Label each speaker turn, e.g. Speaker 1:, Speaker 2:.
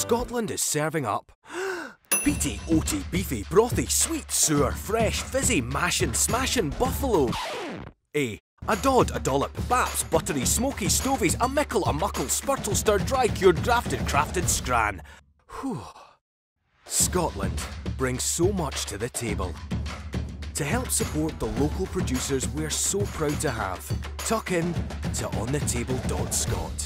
Speaker 1: Scotland is serving up peaty, oaty, beefy, brothy, sweet, sour, fresh, fizzy, mashin', smashin', buffalo. A dod, a dollop, baps, buttery, smoky, stovies, a mickle, a muckle, spurtle, stir, dry, cured, grafted, crafted, scran. Whew. Scotland brings so much to the table. To help support the local producers we're so proud to have, tuck in to onthetable.scot.